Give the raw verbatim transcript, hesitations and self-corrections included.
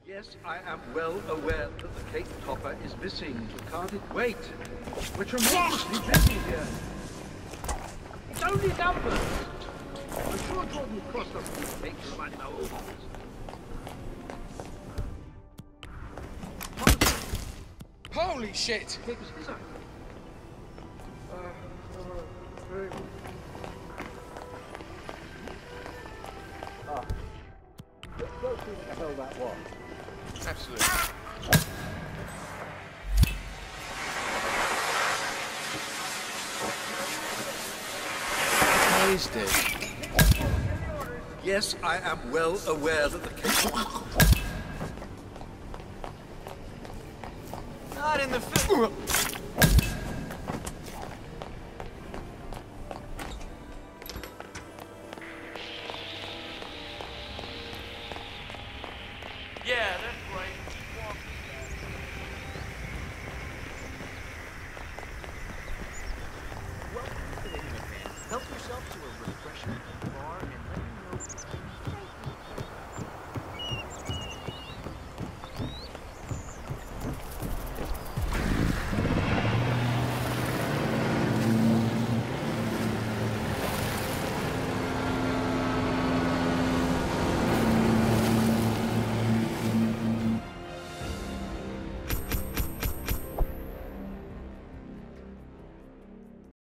Yes, I am well aware that the Cape Topper is missing, but can't it wait? We're tremendously busy here. It's only numbers. I'm sure Jordan Cross doesn't take to remind our orders. Holy shit! Papers is I? Uh, uh, very good. Ah. Go see what the hell that was. Absolutely. How is this? Yes, I am well aware that the Cape Not in the film. Yeah, that's right. Welcome to the Human Man. Help yourself to a refreshing bar